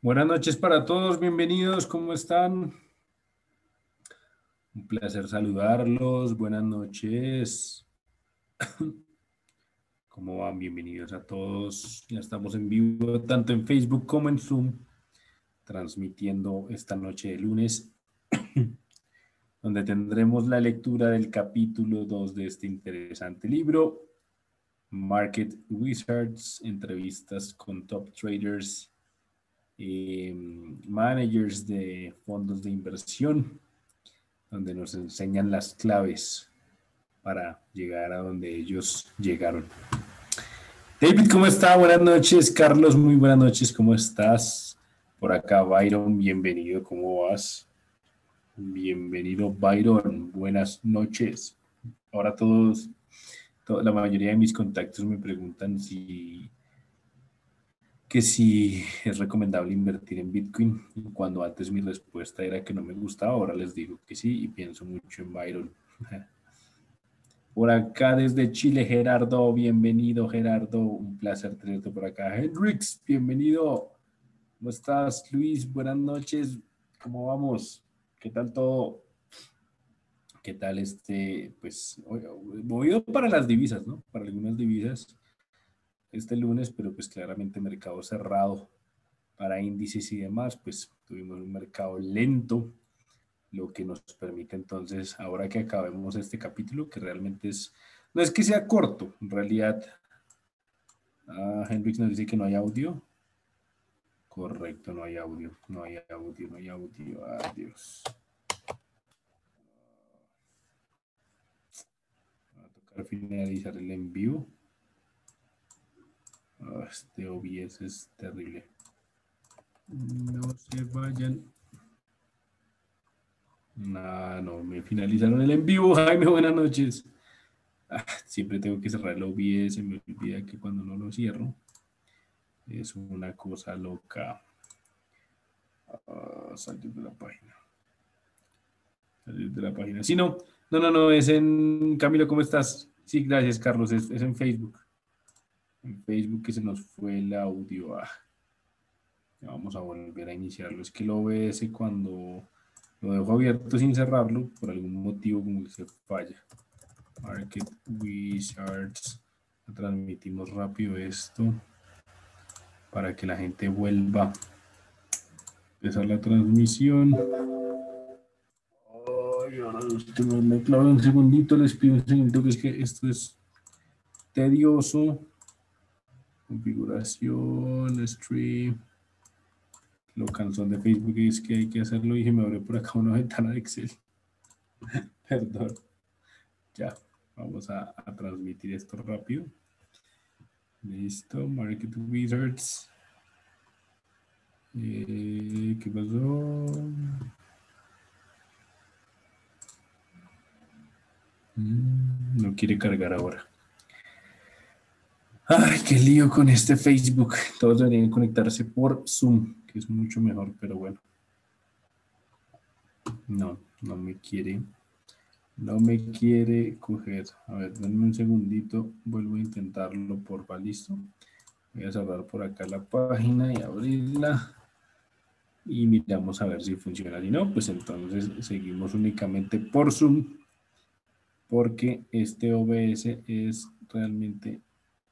Buenas noches para todos, bienvenidos, ¿cómo están? Un placer saludarlos, buenas noches, ¿cómo van? Bienvenidos a todos, ya estamos en vivo tanto en Facebook como en Zoom, transmitiendo esta noche de lunes, donde tendremos la lectura del capítulo 2 de este interesante libro, Market Wizards, entrevistas con top traders, managers de fondos de inversión, donde nos enseñan las claves para llegar a donde ellos llegaron. David, ¿cómo está? Buenas noches. Carlos, muy buenas noches. ¿Cómo estás? Por acá, Byron, bienvenido. ¿Cómo vas? Bienvenido, Byron. Buenas noches. Ahora la mayoría de mis contactos me preguntan si es recomendable invertir en Bitcoin. Cuando antes mi respuesta era que no me gustaba, ahora les digo que sí y pienso mucho en Byron. Por acá desde Chile, Gerardo, bienvenido Gerardo, un placer tenerte por acá. Hendrix, bienvenido. ¿Cómo estás, Luis? Buenas noches. ¿Cómo vamos? ¿Qué tal todo? ¿Qué tal pues, movido para las divisas, ¿no? Para algunas divisas este lunes, pero pues claramente mercado cerrado para índices y demás, pues tuvimos un mercado lento, lo que nos permite entonces, ahora que acabemos este capítulo, que realmente no es que sea corto, en realidad, Hendrix nos dice que no hay audio. Correcto, no hay audio, no hay audio, no hay audio, adiós. Va a tocar finalizar el envío. Este OBS es terrible. No se vayan. No, me finalizaron el en vivo. Jaime, buenas noches. Siempre tengo que cerrar el OBS, me olvida que cuando no lo cierro es una cosa loca. Salir de la página. Salir de la página. Sí, no, es en... Camilo, ¿cómo estás? Sí, gracias, Carlos, es en Facebook. En Facebook que se nos fue el audio. Ya vamos a volver a iniciarlo. Es que el OBS cuando lo dejo abierto sin cerrarlo, por algún motivo como que se falla. Market Wizards. Transmitimos rápido esto para que la gente vuelva a empezar la transmisión. Ay, ahora usted me clava un segundito, les pido un segundito, que es que esto es tedioso. Configuración, stream. Lo cansón de Facebook es que hay que hacerlo y se me abre por acá una ventana de Excel. Perdón. Ya, vamos a transmitir esto rápido. Listo, Market Wizards. ¿Qué pasó? No quiere cargar ahora. Ay, qué lío con este Facebook. Todos deberían conectarse por Zoom, que es mucho mejor, pero bueno. No me quiere. No me quiere coger. A ver, denme un segundito. Vuelvo a intentarlo, porfa. Listo. Voy a cerrar por acá la página y abrirla. Y miramos a ver si funciona. Si no, pues entonces seguimos únicamente por Zoom. Porque este OBS es realmente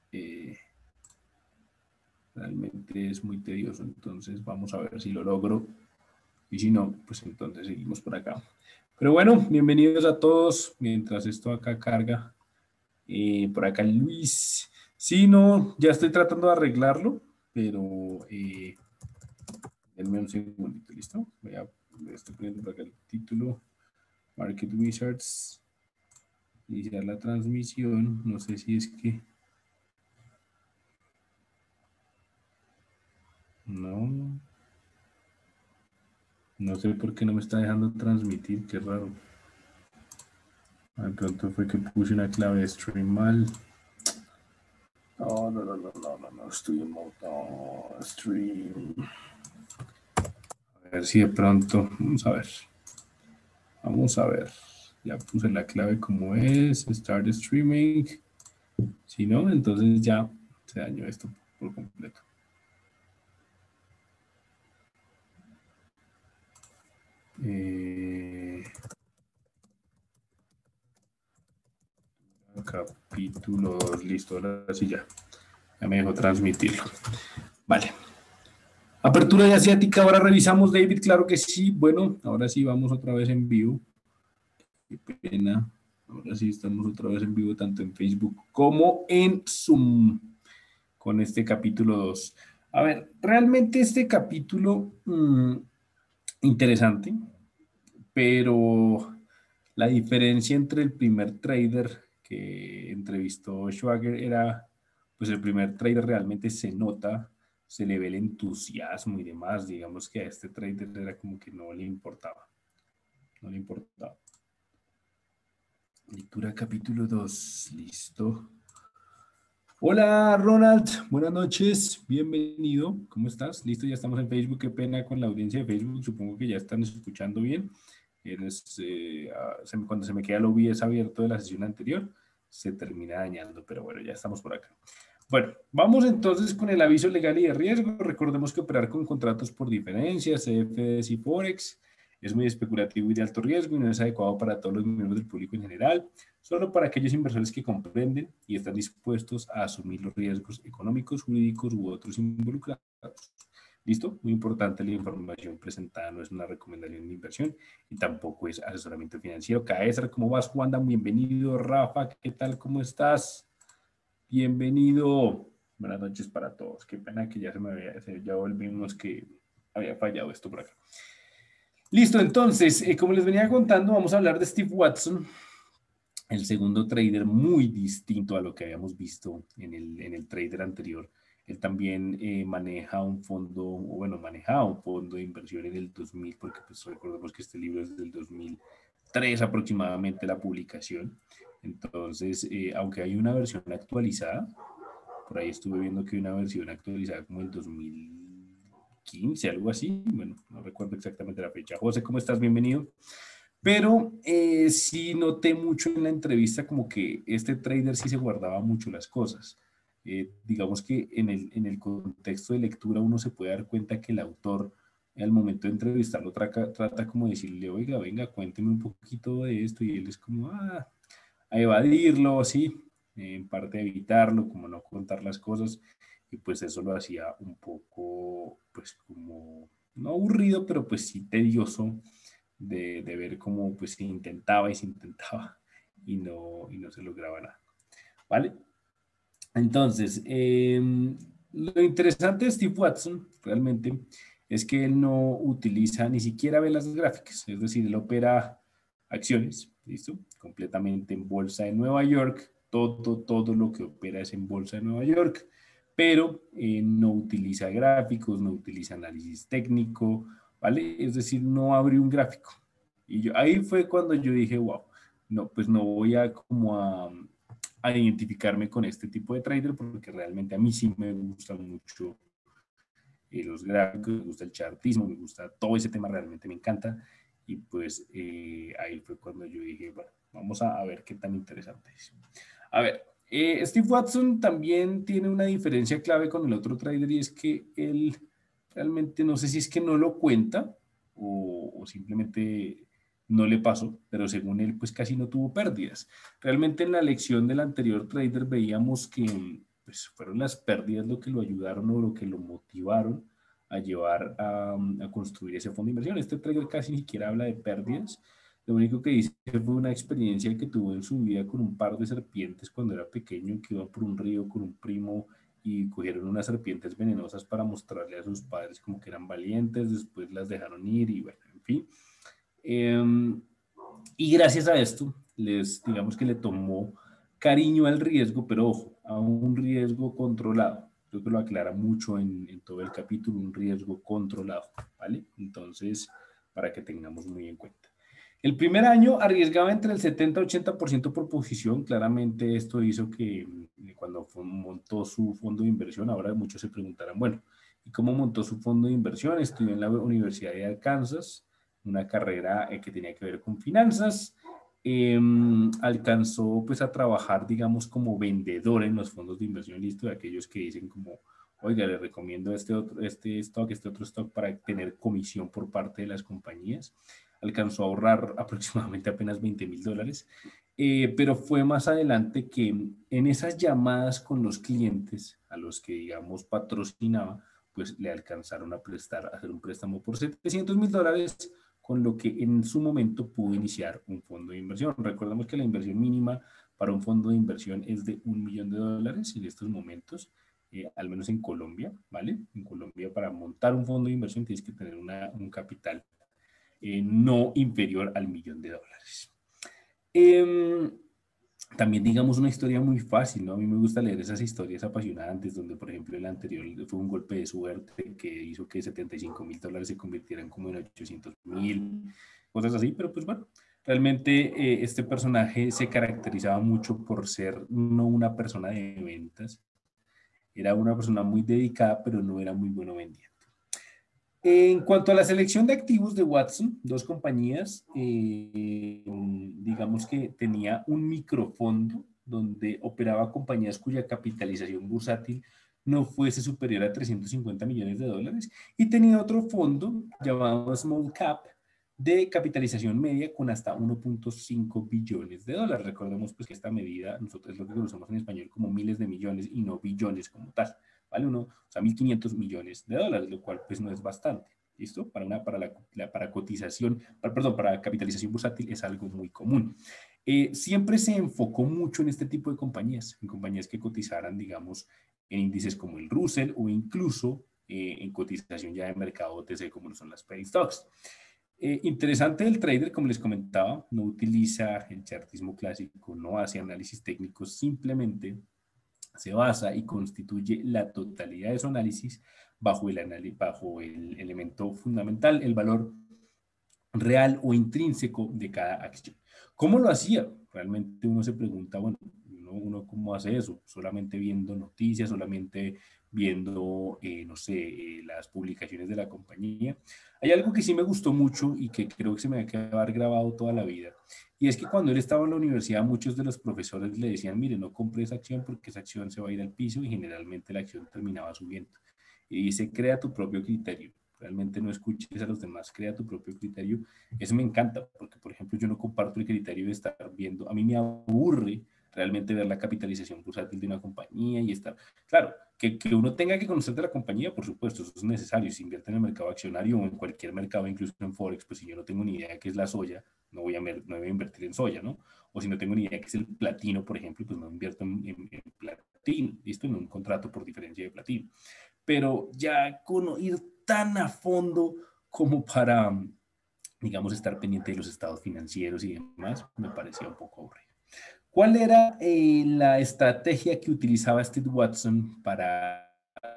es muy tedioso. Entonces vamos a ver si lo logro. Y si no, pues entonces seguimos por acá. Pero bueno, bienvenidos a todos. Mientras esto acá carga, por acá Luis. Sí, no, ya estoy tratando de arreglarlo, pero denme un segundito, ¿listo? Estoy poniendo por acá el título. Market Wizards. Iniciar la transmisión. No sé si es que... No. No sé por qué no me está dejando transmitir, qué raro. De pronto fue que puse una clave de stream mal. No, estoy en modo stream. A ver si de pronto, vamos a ver. Ya puse la clave como es, start streaming. Si no, entonces ya se dañó esto por completo. Capítulo 2, listo, ahora sí ya. Ya me dejó transmitirlo. Vale. Apertura de asiática, ahora revisamos, David, claro que sí. Bueno, ahora sí vamos otra vez en vivo. Qué pena. Ahora sí estamos otra vez en vivo, tanto en Facebook como en Zoom, con este capítulo 2. A ver, realmente este capítulo interesante, pero la diferencia entre el primer trader que entrevistó Schwager era, pues el primer trader realmente se nota, se le ve el entusiasmo y demás, digamos que a este trader era como que no le importaba, no le importaba. Lectura capítulo 2, listo. Hola Ronald, buenas noches, bienvenido, ¿cómo estás? Listo, ya estamos en Facebook, qué pena con la audiencia de Facebook, supongo que ya están escuchando bien. Cuando se me queda el OBS abierto de la sesión anterior, se termina dañando, pero bueno, ya estamos por acá. Bueno, vamos entonces con el aviso legal y de riesgo. Recordemos que operar con contratos por diferencias, CFDs y Forex es muy especulativo y de alto riesgo y no es adecuado para todos los miembros del público en general, solo para aquellos inversores que comprenden y están dispuestos a asumir los riesgos económicos, jurídicos u otros involucrados. ¿Listo? Muy importante, la información presentada no es una recomendación de inversión y tampoco es asesoramiento financiero. Caesar, ¿cómo vas, Juanda? Bienvenido, Rafa, ¿qué tal? ¿Cómo estás? Bienvenido. Buenas noches para todos. Qué pena que ya volvimos que había fallado esto por acá. Listo, entonces, como les venía contando, vamos a hablar de Steve Watson, el segundo trader muy distinto a lo que habíamos visto en el trader anterior. Él también maneja un fondo, o bueno, manejaba un fondo de inversión en el 2000, porque pues recordemos que este libro es del 2003 aproximadamente la publicación. Entonces, aunque hay una versión actualizada, por ahí estuve viendo que hay una versión actualizada como el 2015, algo así. Bueno, no recuerdo exactamente la fecha. José, ¿cómo estás? Bienvenido. Pero sí noté mucho en la entrevista como que este trader sí se guardaba mucho las cosas. Digamos que en el contexto de lectura uno se puede dar cuenta que el autor al momento de entrevistarlo trata como de decirle, oiga, venga, cuénteme un poquito de esto y él es como a evadirlo, sí, en parte a evitarlo, como no contar las cosas y pues eso lo hacía un poco pues como no aburrido, pero pues sí tedioso de ver cómo pues se intentaba y se intentaba y no se lograba nada. ¿Vale? Entonces, lo interesante de Steve Watson realmente es que él no utiliza ni siquiera velas gráficas, es decir, él opera acciones, ¿listo? Completamente en bolsa de Nueva York, todo lo que opera es en bolsa de Nueva York, pero no utiliza gráficos, no utiliza análisis técnico, ¿vale? Es decir, no abre un gráfico. Y yo, ahí fue cuando yo dije, wow, no, pues no voy a como a identificarme con este tipo de trader porque realmente a mí sí me gusta mucho los gráficos, me gusta el chartismo, me gusta todo ese tema, realmente me encanta. Y pues ahí fue cuando yo dije, bueno, vamos a ver qué tan interesante es. A ver, Steve Watson también tiene una diferencia clave con el otro trader y es que él realmente no sé si es que no lo cuenta o simplemente no le pasó, pero según él pues casi no tuvo pérdidas. Realmente en la lección del anterior trader veíamos que pues, fueron las pérdidas lo que lo ayudaron o lo que lo motivaron a llevar a construir ese fondo de inversión. Este trader casi ni siquiera habla de pérdidas, lo único que dice fue una experiencia que tuvo en su vida con un par de serpientes cuando era pequeño, que iba por un río con un primo y cogieron unas serpientes venenosas para mostrarle a sus padres como que eran valientes, después las dejaron ir y bueno, en fin. Y gracias a esto, digamos que le tomó cariño al riesgo, pero ojo, a un riesgo controlado. Creo que lo aclara mucho en todo el capítulo, un riesgo controlado, ¿vale? Entonces, para que tengamos muy en cuenta. El primer año arriesgaba entre el 70 y 80% por posición. Claramente esto hizo que cuando montó su fondo de inversión, ahora muchos se preguntarán, bueno, ¿y cómo montó su fondo de inversión? Estudió en la Universidad de Arkansas, una carrera que tenía que ver con finanzas. Alcanzó pues a trabajar, digamos, como vendedor en los fondos de inversión, listo, de aquellos que dicen como, oiga, le recomiendo este otro stock para tener comisión por parte de las compañías. alcanzó a ahorrar aproximadamente apenas $20,000, pero fue más adelante que en esas llamadas con los clientes a los que, digamos, patrocinaba, pues le alcanzaron a prestar, a hacer un préstamo por $700,000, con lo que en su momento pudo iniciar un fondo de inversión. Recordemos que la inversión mínima para un fondo de inversión es de $1 millón en estos momentos, al menos en Colombia, ¿vale? En Colombia, para montar un fondo de inversión tienes que tener un capital no inferior al $1 millón. Eh, También digamos una historia muy fácil, ¿no? A mí me gusta leer esas historias apasionantes donde, por ejemplo, el anterior fue un golpe de suerte que hizo que $75,000 se convirtieran como en 800,000, cosas así, pero pues bueno, realmente este personaje se caracterizaba mucho por ser no una persona de ventas, era una persona muy dedicada, pero no era muy bueno vendiendo. En cuanto a la selección de activos de Watson, dos compañías, digamos que tenía un microfondo donde operaba compañías cuya capitalización bursátil no fuese superior a $350 millones, y tenía otro fondo llamado Small Cap de capitalización media con hasta $1.5 billones. Recordemos pues que esta medida nosotros es lo que conocemos en español como miles de millones y no billones como tal. ¿Vale? O sea, $1.500 millones, lo cual pues no es bastante. ¿Listo? Para cotización, perdón, para capitalización bursátil es algo muy común. Siempre se enfocó mucho en este tipo de compañías, en compañías que cotizaran, digamos, en índices como el Russell o incluso en cotización ya de mercado OTC como lo son las penny stocks. Interesante el trader, como les comentaba, no utiliza el chartismo clásico, no hace análisis técnicos, simplemente se basa y constituye la totalidad de su análisis bajo el elemento fundamental, el valor real o intrínseco de cada acción. ¿Cómo lo hacía? Realmente uno se pregunta, bueno, uno cómo hace eso, solamente viendo noticias, solamente viendo, no sé, las publicaciones de la compañía. Hay algo que sí me gustó mucho y que creo que se me va a quedar grabado toda la vida, y es que cuando él estaba en la universidad, muchos de los profesores le decían, mire, no compre esa acción porque esa acción se va a ir al piso, y generalmente la acción terminaba subiendo. Y dice, crea tu propio criterio. Realmente no escuches a los demás, crea tu propio criterio. Eso me encanta, porque por ejemplo yo no comparto el criterio de estar viendo, a mí me aburre realmente ver la capitalización bursátil de una compañía y estar, claro, que uno tenga que conocer de la compañía, por supuesto, eso es necesario. Si invierte en el mercado accionario o en cualquier mercado, incluso en Forex, pues si yo no tengo ni idea de qué es la soya, no voy a invertir en soya, ¿no? O si no tengo ni idea de qué es el platino, por ejemplo, pues no invierto en platino, ¿listo? En un contrato por diferencia de platino. Pero ya con ir tan a fondo como para, digamos, estar pendiente de los estados financieros y demás, me parecía un poco aburrido. ¿Cuál era la estrategia que utilizaba Steve Watson para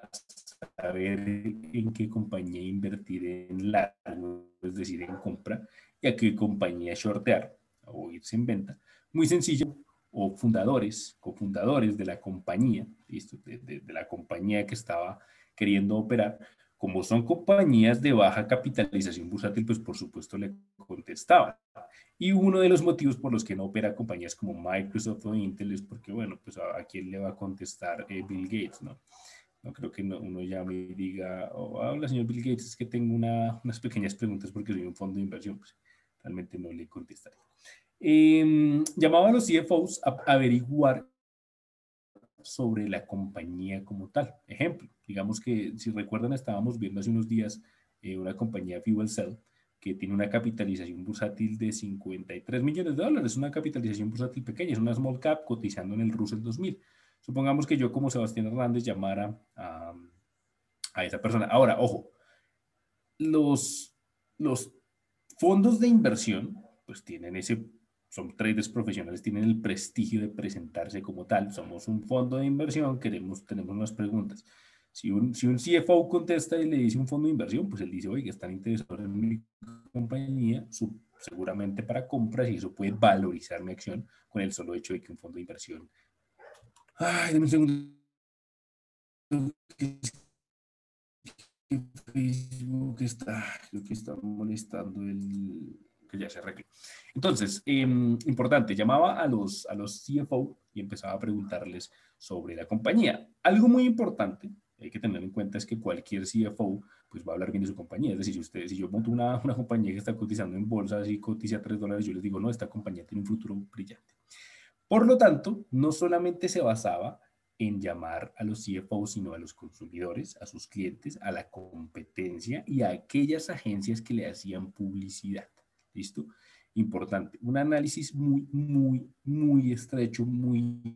saber en qué compañía invertir en largo, es decir, en compra, y a qué compañía shortear o irse en venta? Muy sencillo, o fundadores, cofundadores de la compañía, ¿listo? De la compañía que estaba queriendo operar, como son compañías de baja capitalización bursátil, pues por supuesto le contestaban. Y uno de los motivos por los que no opera compañías como Microsoft o Intel es porque, bueno, pues a quién le va a contestar Bill Gates, ¿no? No creo que uno llame y diga, oh, hola señor Bill Gates, es que tengo unas pequeñas preguntas porque soy un fondo de inversión. Pues realmente no le contestaría. Llamaba a los CFOs a averiguar sobre la compañía como tal. Ejemplo, digamos que si recuerdan estábamos viendo hace unos días una compañía Fuel Cell que tiene una capitalización bursátil de $53 millones, una capitalización bursátil pequeña, es una small cap cotizando en el Russell 2000. Supongamos que yo como Sebastián Hernández llamara a esa persona. Ahora, ojo, los, los fondos de inversión pues tienen son traders profesionales, tienen el prestigio de presentarse como tal. Somos un fondo de inversión, tenemos unas preguntas. Si un CFO contesta y le dice un fondo de inversión, pues él dice, oye, están interesados en mi compañía, seguramente para compras, y eso puede valorizar mi acción con el solo hecho de que un fondo de inversión. Ay, dame un segundo. Facebook creo que está molestando que ya se arregle. Entonces, importante, llamaba a los CFO y empezaba a preguntarles sobre la compañía. Algo muy importante, hay que tener en cuenta es que cualquier CFO pues va a hablar bien de su compañía. Es decir, si yo monto una compañía que está cotizando en bolsa, así cotiza $3, yo les digo, no, esta compañía tiene un futuro brillante. Por lo tanto, no solamente se basaba en llamar a los CFOs, sino a los consumidores, a sus clientes, a la competencia y a aquellas agencias que le hacían publicidad. ¿Listo? Importante. Un análisis muy estrecho, muy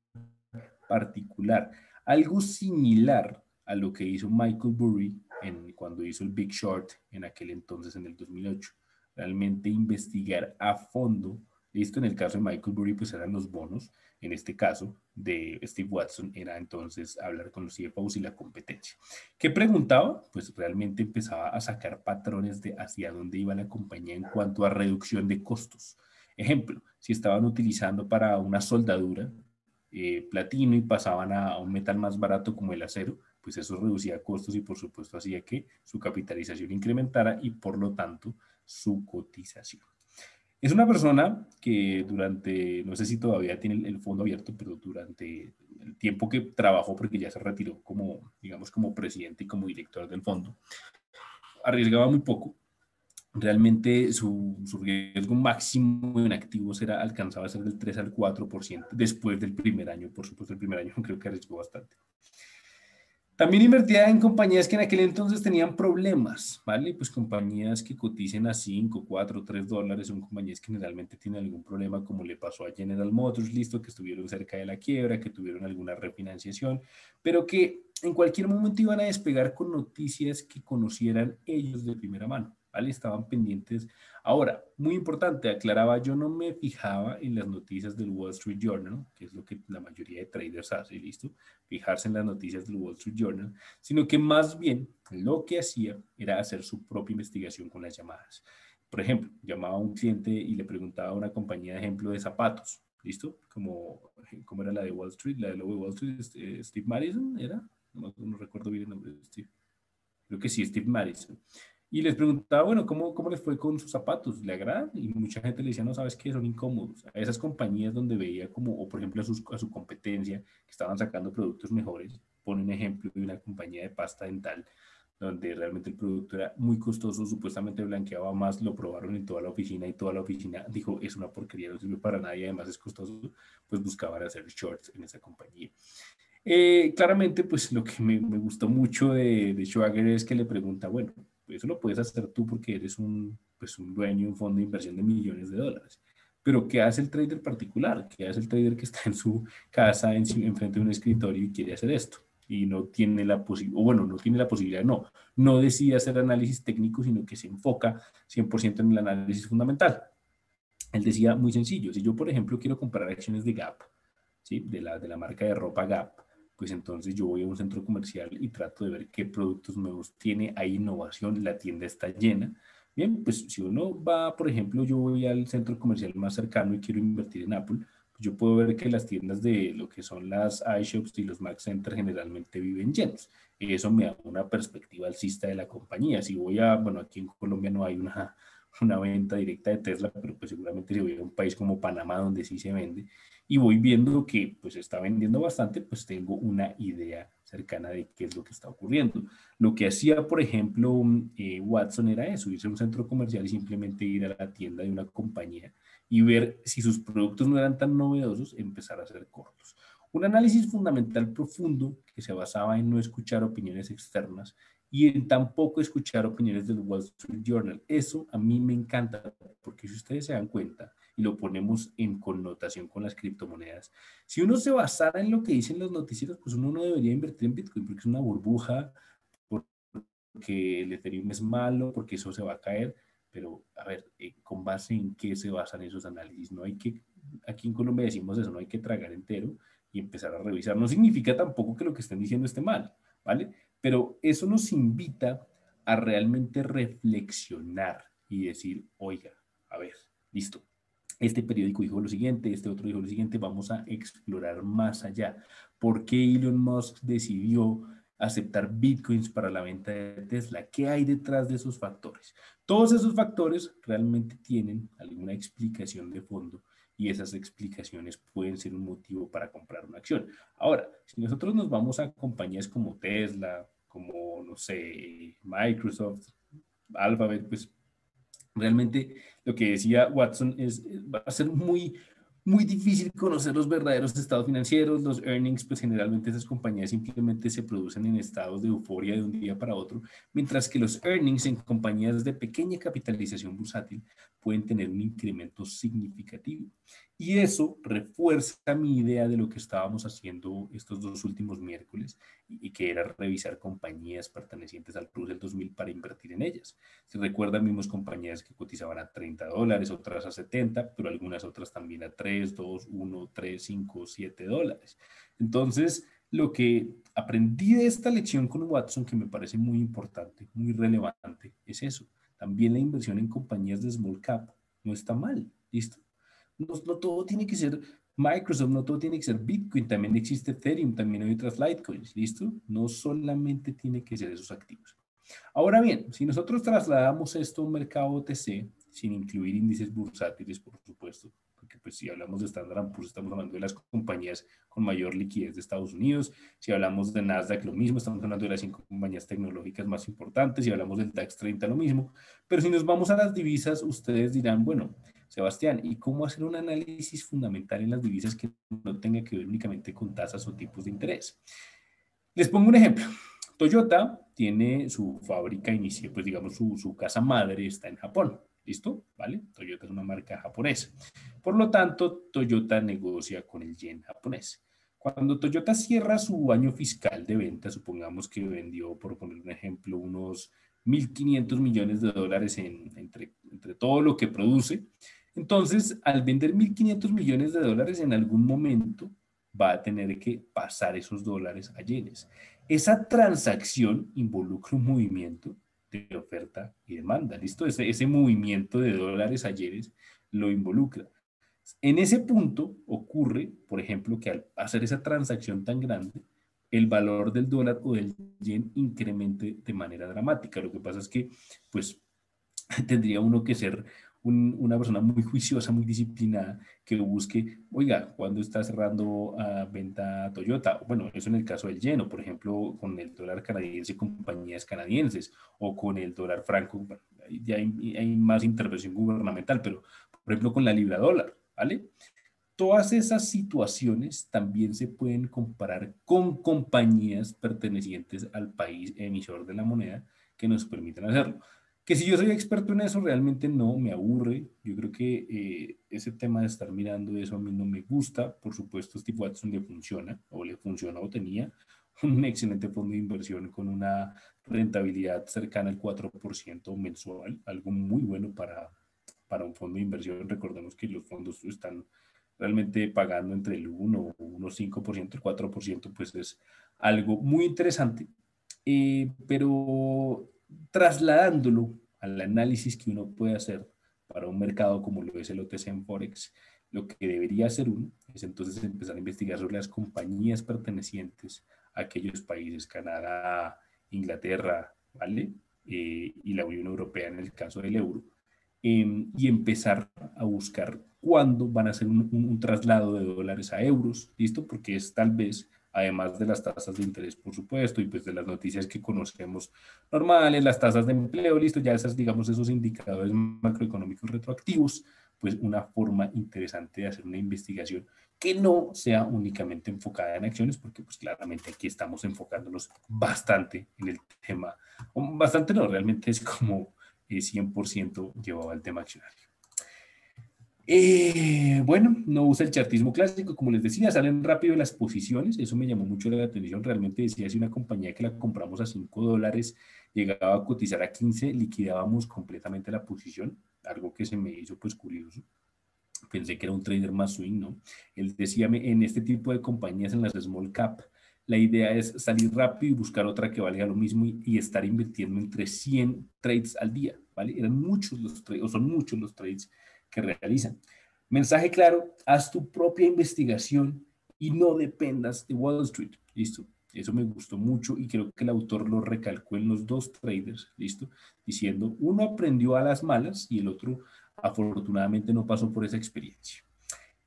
particular. Algo similar a lo que hizo Michael Burry cuando hizo el Big Short en aquel entonces, en el 2008. Realmente investigar a fondo. Listo, en el caso de Michael Burry, pues eran los bonos. En este caso de Steve Watson era entonces hablar con los CFOs y la competencia. ¿Qué preguntaba? Pues realmente empezaba a sacar patrones de hacia dónde iba la compañía en cuanto a reducción de costos. Ejemplo, si estaban utilizando para una soldadura platino y pasaban a un metal más barato como el acero, pues eso reducía costos y por supuesto hacía que su capitalización incrementara y por lo tanto su cotización. Es una persona que durante, no sé si todavía tiene el fondo abierto, pero durante el tiempo que trabajó, porque ya se retiró como, digamos, como presidente y como director del fondo, arriesgaba muy poco. Realmente su riesgo máximo en activos alcanzaba a ser del 3 al 4% después del primer año. Por supuesto, el primer año creo que arriesgó bastante. También invertía en compañías que en aquel entonces tenían problemas, ¿vale? Pues compañías que coticen a 5, 4, $3, son compañías que generalmente tienen algún problema, como le pasó a General Motors, listo, que estuvieron cerca de la quiebra, que tuvieron alguna refinanciación, pero que en cualquier momento iban a despegar con noticias que conocieran ellos de primera mano, ¿vale? Estaban pendientes. Ahora, muy importante, aclaraba, yo no me fijaba en las noticias del Wall Street Journal, que es lo que la mayoría de traders hace, listo, fijarse en las noticias del Wall Street Journal, sino que más bien lo que hacía era hacer su propia investigación con las llamadas. Por ejemplo, llamaba a un cliente y le preguntaba a una compañía de ejemplo de zapatos, ¿listo? Como era la de Wall Street, la de Wall Street, Steve Madison, ¿era? No recuerdo bien el nombre de Steve. Creo que sí, Steve Madison. Y les preguntaba, bueno, ¿cómo les fue con sus zapatos? ¿Le agradan? Y mucha gente le decía, no, ¿sabes qué? Son incómodos. A esas compañías donde veía como, o por ejemplo a su competencia, que estaban sacando productos mejores, pone un ejemplo de una compañía de pasta dental, donde realmente el producto era muy costoso, supuestamente blanqueaba más, lo probaron en toda la oficina y toda la oficina dijo, es una porquería, no sirve para nada y además es costoso, pues buscaban hacer shorts en esa compañía. Claramente, pues lo que me gustó mucho de Schwager es que le pregunta, bueno, eso lo puedes hacer tú porque eres pues un dueño de un fondo de inversión de millones de dólares. Pero ¿qué hace el trader particular? ¿Qué hace el trader que está en su casa, enfrente de un escritorio y quiere hacer esto? Y no tiene la posibilidad, o bueno, no tiene la posibilidad, no decide hacer análisis técnico, sino que se enfoca 100% en el análisis fundamental. Él decía muy sencillo, si yo, por ejemplo, quiero comprar acciones de Gap, ¿sí? de la marca de ropa Gap, pues entonces yo voy a un centro comercial y trato de ver qué productos nuevos tiene, hay innovación, la tienda está llena. Bien, pues si uno va, por ejemplo, yo voy al centro comercial más cercano y quiero invertir en Apple, pues yo puedo ver que las tiendas de lo que son las iShops y los Mac Center generalmente viven llenos. Eso me da una perspectiva alcista de la compañía. Si voy bueno, aquí en Colombia no hay una venta directa de Tesla, pero pues seguramente si voy a un país como Panamá donde sí se vende, y voy viendo que pues está vendiendo bastante, pues tengo una idea cercana de qué es lo que está ocurriendo. Lo que hacía, por ejemplo, Watson era eso, irse a un centro comercial y simplemente ir a la tienda de una compañía y ver si sus productos no eran tan novedosos, empezar a hacer cortos. Un análisis fundamental profundo que se basaba en no escuchar opiniones externas y en tampoco escuchar opiniones del Wall Street Journal. Eso a mí me encanta, porque si ustedes se dan cuenta, y lo ponemos en connotación con las criptomonedas, si uno se basara en lo que dicen los noticieros, pues uno no debería invertir en Bitcoin, porque es una burbuja, porque el Ethereum es malo, porque eso se va a caer, pero a ver, ¿con base en qué se basan esos análisis? No hay que, aquí en Colombia decimos eso, no hay que tragar entero y empezar a revisar. No significa tampoco que lo que estén diciendo esté mal, ¿vale? Pero eso nos invita a realmente reflexionar y decir, oiga, a ver, listo. Este periódico dijo lo siguiente, este otro dijo lo siguiente, vamos a explorar más allá. ¿Por qué Elon Musk decidió aceptar bitcoins para la venta de Tesla? ¿Qué hay detrás de esos factores? Todos esos factores realmente tienen alguna explicación de fondo y esas explicaciones pueden ser un motivo para comprar una acción. Ahora, si nosotros nos vamos a compañías como Tesla, como, no sé, Microsoft, Alphabet, pues realmente lo que decía Watson es, va a ser muy difícil conocer los verdaderos estados financieros, los earnings, pues generalmente esas compañías simplemente se producen en estados de euforia de un día para otro, mientras que los earnings en compañías de pequeña capitalización bursátil pueden tener un incremento significativo. Y eso refuerza mi idea de lo que estábamos haciendo estos dos últimos miércoles y que era revisar compañías pertenecientes al Russell 2000 para invertir en ellas. Si recuerdan, vimos compañías que cotizaban a $30, otras a 70, pero algunas otras también a 3, 2, 1, 3, 5, $7. Entonces, lo que aprendí de esta lección con Watson, que me parece muy importante, muy relevante, es eso. También la inversión en compañías de small cap no está mal, ¿listo? No todo tiene que ser Microsoft, no todo tiene que ser Bitcoin, también existe Ethereum, también hay otras Litecoins, ¿listo? No solamente tiene que ser esos activos. Ahora bien, si nosotros trasladamos esto a un mercado OTC, sin incluir índices bursátiles, por supuesto, porque pues si hablamos de Standard & Poor's, estamos hablando de las compañías con mayor liquidez de Estados Unidos, si hablamos de Nasdaq, lo mismo, estamos hablando de las 5 compañías tecnológicas más importantes, si hablamos del DAX 30, lo mismo, pero si nos vamos a las divisas, ustedes dirán, bueno, Sebastián, ¿y cómo hacer un análisis fundamental en las divisas que no tenga que ver únicamente con tasas o tipos de interés? Les pongo un ejemplo. Toyota tiene su fábrica inicial, pues digamos su casa madre está en Japón. ¿Listo? ¿Vale? Toyota es una marca japonesa. Por lo tanto, Toyota negocia con el yen japonés. Cuando Toyota cierra su año fiscal de venta, supongamos que vendió, por poner un ejemplo, unos 1.500 millones de dólares entre todo lo que produce. Entonces, al vender 1.500 millones de dólares en algún momento, va a tener que pasar esos dólares a yenes. Esa transacción involucra un movimiento de oferta y demanda, ¿listo? Ese movimiento de dólares a yenes lo involucra. En ese punto ocurre, por ejemplo, que al hacer esa transacción tan grande, el valor del dólar o del yen incremente de manera dramática. Lo que pasa es que, pues, tendría uno que ser una persona muy juiciosa, muy disciplinada, que busque, oiga, ¿cuándo está cerrando a venta Toyota? Bueno, eso en el caso del yen, o por ejemplo, con el dólar canadiense, compañías canadienses, o con el dólar franco, bueno, ya hay más intervención gubernamental, pero por ejemplo con la libra dólar, ¿vale? Todas esas situaciones también se pueden comparar con compañías pertenecientes al país emisor de la moneda que nos permiten hacerlo. Que si yo soy experto en eso, realmente no me aburre. Yo creo que ese tema de estar mirando eso a mí no me gusta. Por supuesto, Steve Watson le funciona, o le funcionó, o tenía un excelente fondo de inversión con una rentabilidad cercana al 4% mensual, algo muy bueno para un fondo de inversión. Recordemos que los fondos están realmente pagando entre el 1 o 1,5%, el 4%, pues es algo muy interesante, pero trasladándolo al análisis que uno puede hacer para un mercado como lo es el OTC en Forex, lo que debería hacer uno es entonces empezar a investigar sobre las compañías pertenecientes a aquellos países, Canadá, Inglaterra, ¿vale? Y la Unión Europea en el caso del euro, y empezar a buscar cuándo van a hacer un traslado de dólares a euros, ¿listo? Porque es tal vez, además de las tasas de interés, por supuesto, y pues de las noticias que conocemos normales, las tasas de empleo, listo, ya esas, digamos, esos indicadores macroeconómicos retroactivos, pues una forma interesante de hacer una investigación que no sea únicamente enfocada en acciones, porque pues claramente aquí estamos enfocándonos bastante en el tema, bastante no, realmente es como 100% llevado al tema accionario. Bueno, no usa el chartismo clásico, como les decía, salen rápido las posiciones, eso me llamó mucho la atención, realmente decía, si una compañía que la compramos a $5 llegaba a cotizar a 15, liquidábamos completamente la posición, algo que se me hizo pues curioso. Pensé que era un trader más swing, ¿no? Él decía, en este tipo de compañías, en las small cap, la idea es salir rápido y buscar otra que valga lo mismo y estar invirtiendo entre 100 trades al día, ¿vale? Eran muchos los trades, o son muchos los trades que realizan. Mensaje claro, haz tu propia investigación y no dependas de Wall Street, ¿listo? Eso me gustó mucho y creo que el autor lo recalcó en los dos traders, ¿listo? Diciendo, uno aprendió a las malas y el otro afortunadamente no pasó por esa experiencia.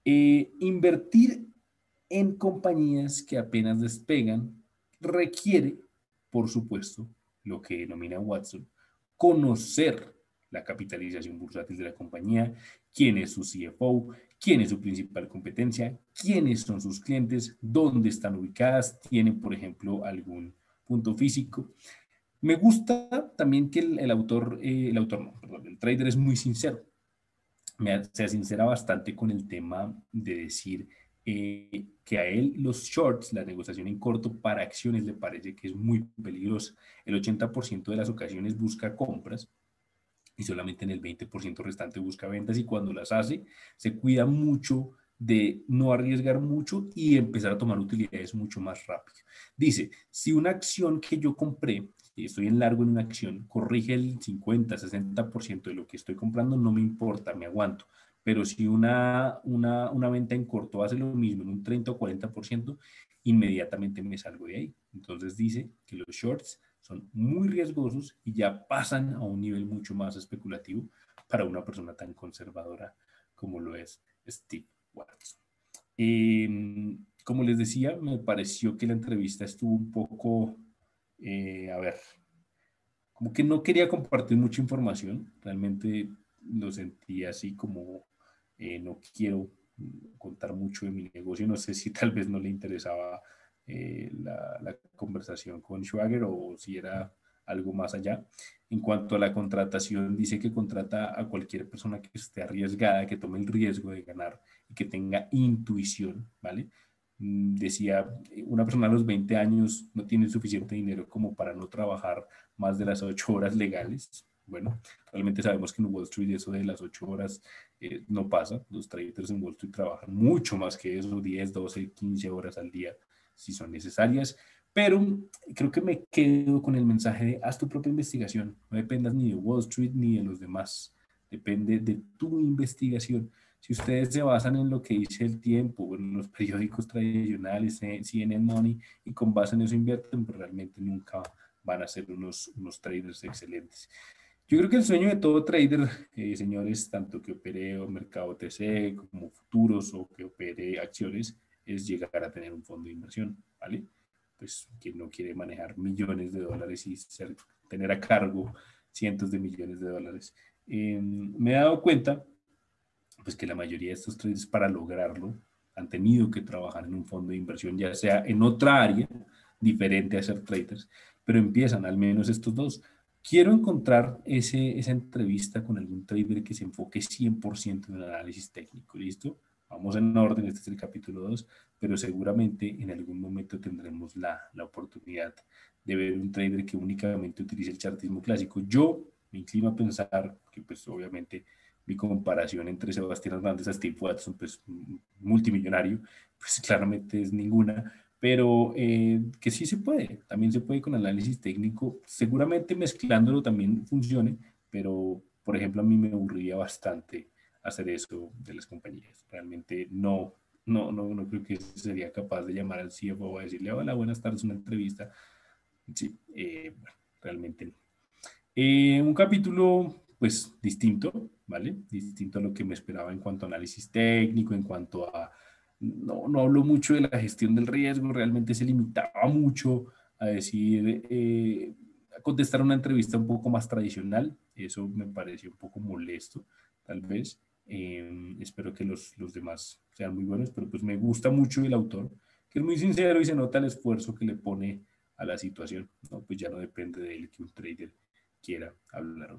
Invertir en compañías que apenas despegan requiere, por supuesto, lo que denomina Watson, conocer la capitalización bursátil de la compañía, quién es su CFO, quién es su principal competencia, quiénes son sus clientes, dónde están ubicadas, tienen, por ejemplo, algún punto físico. Me gusta también que el autor no, perdón, el trader es muy sincero. Se sincera bastante con el tema de decir que a él los shorts, la negociación en corto para acciones, le parece que es muy peligrosa. El 80% de las ocasiones busca compras y solamente en el 20% restante busca ventas, y cuando las hace se cuida mucho de no arriesgar mucho y empezar a tomar utilidades mucho más rápido. Dice, si una acción que yo compré, si estoy en largo en una acción, corrige el 50-60% de lo que estoy comprando, no me importa, me aguanto. Pero si una venta en corto hace lo mismo en un 30 o 40%, inmediatamente me salgo de ahí. Entonces dice que los shorts son muy riesgosos y ya pasan a un nivel mucho más especulativo para una persona tan conservadora como lo es Steve Watson. Como les decía, me pareció que la entrevista estuvo un poco, a ver, como que no quería compartir mucha información, realmente lo sentí así como no quiero contar mucho de mi negocio, no sé si tal vez no le interesaba la conversación con Schwager o si era algo más allá. En cuanto a la contratación, dice que contrata a cualquier persona que esté arriesgada, que tome el riesgo de ganar y que tenga intuición, ¿vale? Decía, una persona a los 20 años no tiene suficiente dinero como para no trabajar más de las 8 horas legales. Bueno, realmente sabemos que en Wall Street eso de las 8 horas no pasa. Los traders en Wall Street trabajan mucho más que eso, 10, 12, 15 horas al día si son necesarias. Pero creo que me quedo con el mensaje de haz tu propia investigación. No dependas ni de Wall Street ni de los demás. Depende de tu investigación. Si ustedes se basan en lo que dice El Tiempo, en los periódicos tradicionales, CNN Money, y con base en eso invierten, pues realmente nunca van a ser unos traders excelentes. Yo creo que el sueño de todo trader, señores, tanto que opere o mercado OTC como futuros o que opere acciones, es llegar a tener un fondo de inversión, ¿vale? Pues quien no quiere manejar millones de dólares y tener a cargo cientos de millones de dólares. Me he dado cuenta pues que la mayoría de estos traders para lograrlo han tenido que trabajar en un fondo de inversión, ya sea en otra área diferente a ser traders, pero empiezan al menos estos dos. Quiero encontrar esa entrevista con algún trader que se enfoque 100% en el análisis técnico, ¿listo? Vamos en orden, este es el capítulo 2, pero seguramente en algún momento tendremos la oportunidad de ver un trader que únicamente utilice el chartismo clásico. Yo me inclino a pensar que pues obviamente mi comparación entre Sebastián Hernández a Steve Watson, pues multimillonario, pues claramente es ninguna, pero que sí se puede, también se puede con análisis técnico, seguramente mezclándolo también funcione, pero por ejemplo a mí me aburriría bastante hacer eso de las compañías, realmente no creo que sería capaz de llamar al CFO a decirle, hola, buenas tardes, una entrevista, sí, bueno, realmente no. Un capítulo, pues, distinto, ¿vale? Distinto a lo que me esperaba en cuanto a análisis técnico, en cuanto a... No hablo mucho de la gestión del riesgo, realmente se limitaba mucho a decir, a contestar una entrevista un poco más tradicional. Eso me pareció un poco molesto, tal vez. Espero que los demás sean muy buenos, pero pues me gusta mucho el autor, que es muy sincero y se nota el esfuerzo que le pone a la situación, ¿no? Pues ya no depende de él que un trader quiera hablar.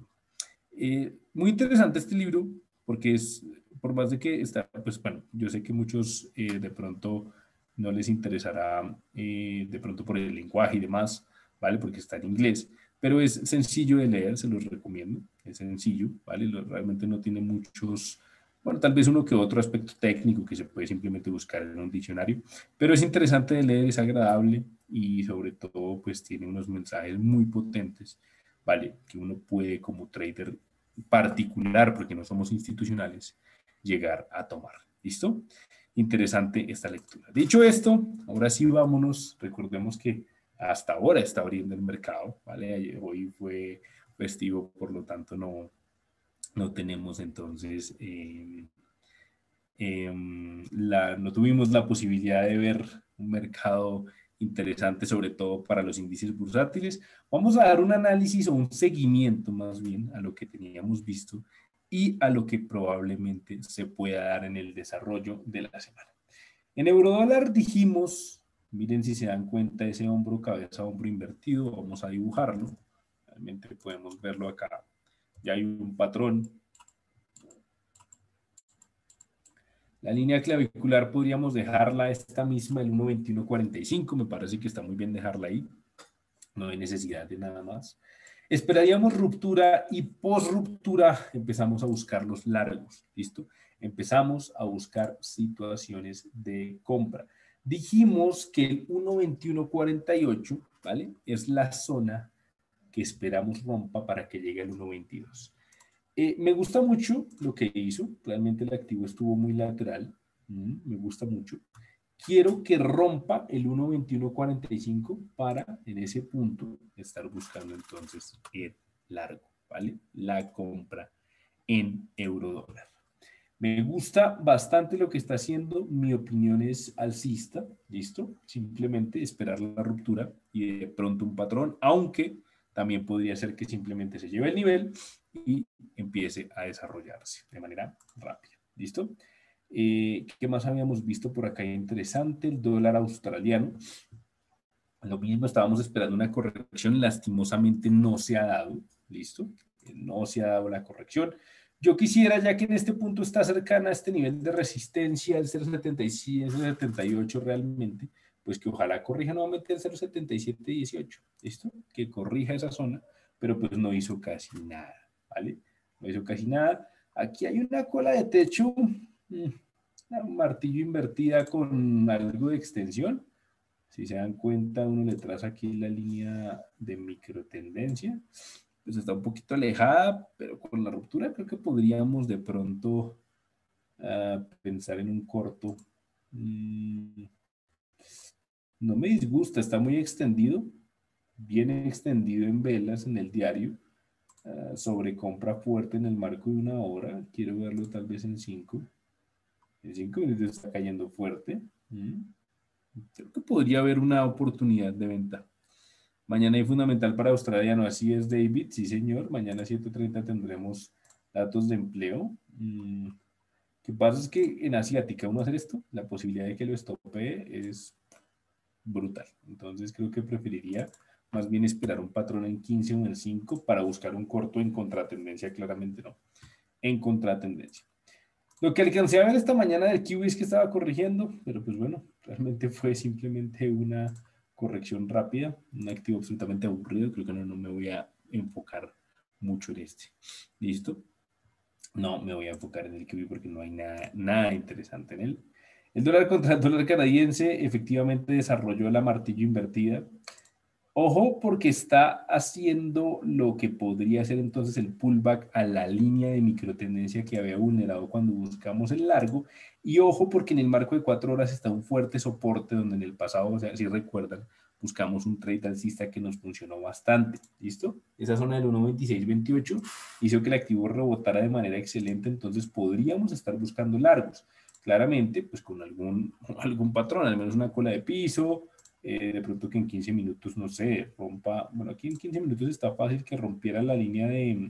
Muy interesante este libro porque es, por más de que está, pues bueno, yo sé que muchos de pronto no les interesará de pronto por el lenguaje y demás, ¿vale? Porque está en inglés, pero es sencillo de leer, se los recomiendo, es sencillo, ¿vale? Realmente no tiene muchos, bueno, tal vez uno que otro aspecto técnico que se puede simplemente buscar en un diccionario, pero es interesante de leer, es agradable y sobre todo pues tiene unos mensajes muy potentes, ¿vale? Que uno puede como trader particular, porque no somos institucionales, llegar a tomar. ¿Listo? Interesante esta lectura. Dicho esto, ahora sí vámonos. Recordemos que hasta ahora está abriendo el mercado, ¿vale? Hoy fue festivo, por lo tanto no tenemos entonces No tuvimos la posibilidad de ver un mercado interesante, sobre todo para los índices bursátiles. Vamos a dar un análisis o un seguimiento más bien a lo que teníamos visto y a lo que probablemente se pueda dar en el desarrollo de la semana. En eurodólar dijimos, miren si se dan cuenta ese hombro, cabeza, hombro invertido, vamos a dibujarlo. Realmente podemos verlo acá. Ya hay un patrón. La línea clavicular podríamos dejarla esta misma, el 1.2145, me parece que está muy bien dejarla ahí. No hay necesidad de nada más. Esperaríamos ruptura y post ruptura empezamos a buscar los largos, ¿listo? Empezamos a buscar situaciones de compra. Dijimos que el 1.2148, ¿vale? Es la zona que esperamos rompa para que llegue al 1.22. Me gusta mucho lo que hizo, realmente el activo estuvo muy lateral, me gusta mucho. Quiero que rompa el 1.2145 para en ese punto estar buscando entonces el largo, ¿vale? La compra en eurodólar. Me gusta bastante lo que está haciendo, mi opinión es alcista, ¿listo? Simplemente esperar la ruptura y de pronto un patrón, aunque también podría ser que simplemente se lleve el nivel y empiece a desarrollarse de manera rápida, ¿listo? ¿Qué más habíamos visto por acá interesante? El dólar australiano. Lo mismo, estábamos esperando una corrección, lastimosamente no se ha dado, ¿listo? No se ha dado la corrección. Yo quisiera, ya que en este punto está cercana a este nivel de resistencia, el 0.77, 0.78 realmente, pues que ojalá corrija nuevamente el 0.7718, ¿listo? Que corrija esa zona, pero pues no hizo casi nada, ¿vale? No hizo casi nada. Aquí hay una cola de techo, un martillo invertida con algo de extensión. Si se dan cuenta, uno le traza aquí la línea de microtendencia, pues está un poquito alejada, pero con la ruptura creo que podríamos de pronto pensar en un corto. No me disgusta, está muy extendido, bien extendido en velas en el diario, sobre compra fuerte en el marco de una hora, quiero verlo tal vez en 5. En 5 minutos está cayendo fuerte. Creo que podría haber una oportunidad de venta. Mañana hay fundamental para australiano, así es David, sí señor, mañana a 7:30 tendremos datos de empleo. Lo que pasa es que en asiática uno hacer esto, la posibilidad de que lo estopee es brutal, entonces creo que preferiría más bien esperar un patrón en 15 o en 5 para buscar un corto en contratendencia, claramente no, en contratendencia. Lo que alcancé a ver esta mañana del Kiwi es que estaba corrigiendo, pero pues bueno, realmente fue simplemente una corrección rápida, un activo absolutamente aburrido, creo que no me voy a enfocar mucho en este. ¿Listo? No me voy a enfocar en el Kiwi porque no hay nada interesante en él. El dólar contra el dólar canadiense efectivamente desarrolló la martillo invertida. Ojo porque está haciendo lo que podría ser entonces el pullback a la línea de microtendencia que había vulnerado cuando buscamos el largo. Y ojo porque en el marco de 4 horas está un fuerte soporte donde en el pasado, o sea, si recuerdan, buscamos un trade alcista que nos funcionó bastante. ¿Listo? Esa zona del 1.2628 hizo que el activo rebotara de manera excelente, entonces podríamos estar buscando largos. Claramente, pues con algún patrón, al menos una cola de piso, de pronto que en 15 minutos, no sé, rompa, bueno, aquí en 15 minutos está fácil que rompiera la línea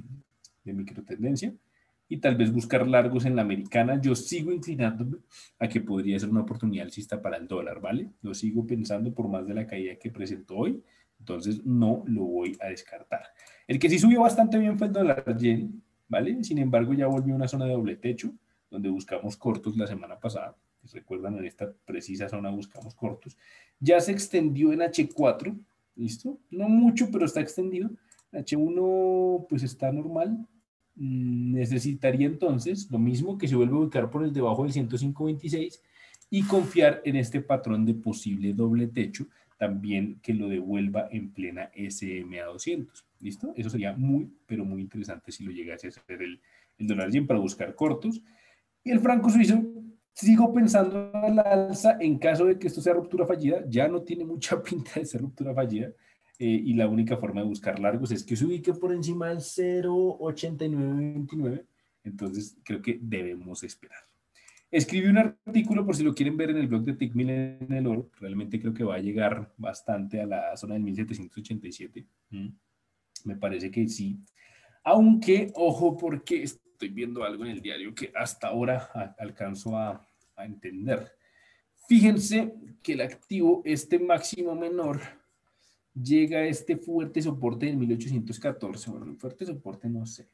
de microtendencia y tal vez buscar largos en la americana. Yo sigo inclinándome a que podría ser una oportunidad alcista para el dólar, ¿vale? Lo sigo pensando por más de la caída que presentó hoy, entonces no lo voy a descartar. El que sí subió bastante bien fue el dólar yen, ¿vale? Sin embargo, ya volvió a una zona de doble techo, donde buscamos cortos la semana pasada. Si recuerdan, en esta precisa zona buscamos cortos. Ya se extendió en H4, ¿listo? No mucho, pero está extendido. H1 pues está normal. Necesitaría entonces lo mismo que se vuelve a ubicar por el debajo del 105.26 y confiar en este patrón de posible doble techo, también que lo devuelva en plena SMA 200. ¿Listo? Eso sería muy, pero muy interesante si lo llegase a hacer el dólar yen para buscar cortos. Y el franco suizo, sigo pensando a la alza en caso de que esto sea ruptura fallida, ya no tiene mucha pinta de ser ruptura fallida, y la única forma de buscar largos es que se ubique por encima del 0.8929, entonces creo que debemos esperar. Escribí un artículo, por si lo quieren ver, en el blog de TICMIL en el oro. Realmente creo que va a llegar bastante a la zona del 1787. Me parece que sí. Aunque, ojo, porque estoy viendo algo en el diario que hasta ahora alcanzo a entender. Fíjense que el activo, este máximo menor, llega a este fuerte soporte en 1814. Bueno, el fuerte soporte no sé.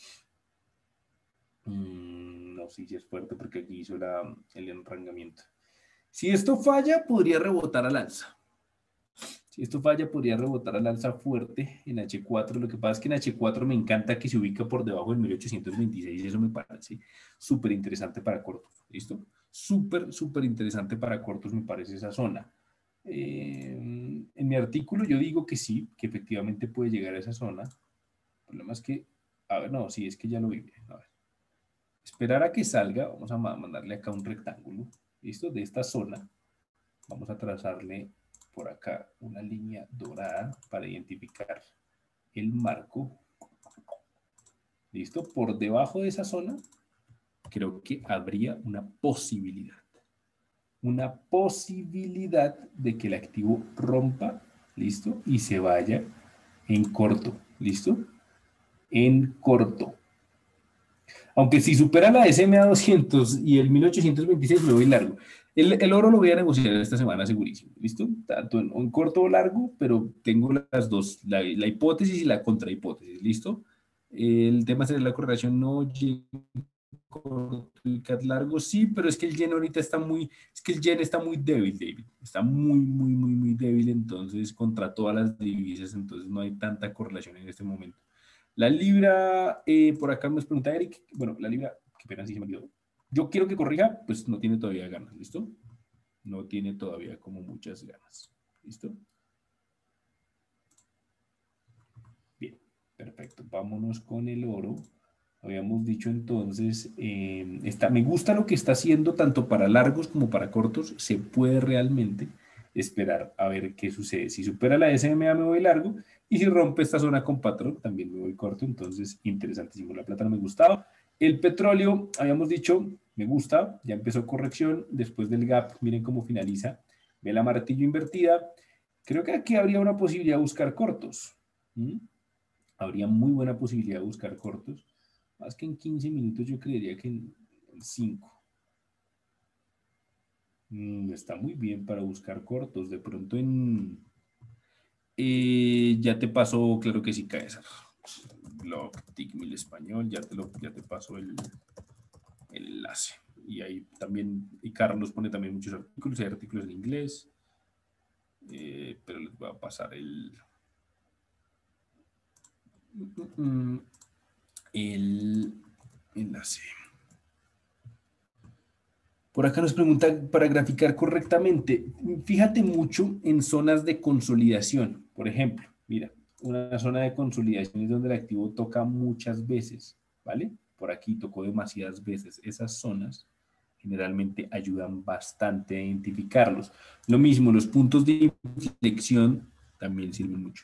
No sé si es fuerte porque aquí hizo el enrangamiento. Si esto falla, podría rebotar al alza. Si esto falla, podría rebotar al alza fuerte en H4. Lo que pasa es que en H4 me encanta que se ubica por debajo del 1826. Eso me parece súper interesante para cortos. ¿Listo? Súper, súper interesante para cortos me parece esa zona. En mi artículo yo digo que sí, que efectivamente puede llegar a esa zona. El problema es que, a ver, no, sí, es que ya lo vi. A ver. Esperar a que salga, vamos a mandarle acá un rectángulo, ¿listo? De esta zona, vamos a trazarle por acá una línea dorada para identificar el marco, ¿listo? Por debajo de esa zona, creo que habría una posibilidad de que el activo rompa, ¿listo? Y se vaya en corto, ¿listo? En corto. Aunque si supera la SMA 200 y el 1826 me voy largo. El oro lo voy a negociar esta semana segurísimo, ¿listo? Tanto en corto o largo, pero tengo las dos, la hipótesis y la contrahipótesis, ¿listo? El tema sería la correlación no corto y cat largo, sí, pero es que el yen ahorita está muy, es que el yen está muy débil, David, está muy, muy, muy, muy débil, entonces contra todas las divisas, entonces no hay tanta correlación en este momento. La libra, por acá nos pregunta Eric, bueno, la libra, qué pena si se me olvidó. Yo quiero que corrija, pues no tiene todavía ganas, ¿listo? No tiene todavía como muchas ganas, ¿listo? Bien, perfecto. Vámonos con el oro. Habíamos dicho entonces, me gusta lo que está haciendo tanto para largos como para cortos. Se puede realmente esperar a ver qué sucede. Si supera la SMA me voy largo y si rompe esta zona con patrón también me voy corto. Entonces, interesantísimo. La plata no me gustaba. El petróleo, habíamos dicho, me gusta. Ya empezó corrección después del gap. Miren cómo finaliza. Vela martillo invertida. Creo que aquí habría una posibilidad de buscar cortos. Habría muy buena posibilidad de buscar cortos. Más que en 15 minutos, yo creería que en 5. Está muy bien para buscar cortos. De pronto ya te pasó, claro que sí, Caesar. Blog TICMIL español, ya te pasó el enlace. Y ahí también, y Carlos pone también muchos artículos, hay artículos en inglés, pero les voy a pasar el enlace. Por acá nos preguntan para graficar correctamente. Fíjate mucho en zonas de consolidación. Por ejemplo, mira, una zona de consolidación es donde el activo toca muchas veces, ¿vale? Por aquí tocó demasiadas veces. Esas zonas generalmente ayudan bastante a identificarlos. Lo mismo, los puntos de inflexión también sirven mucho.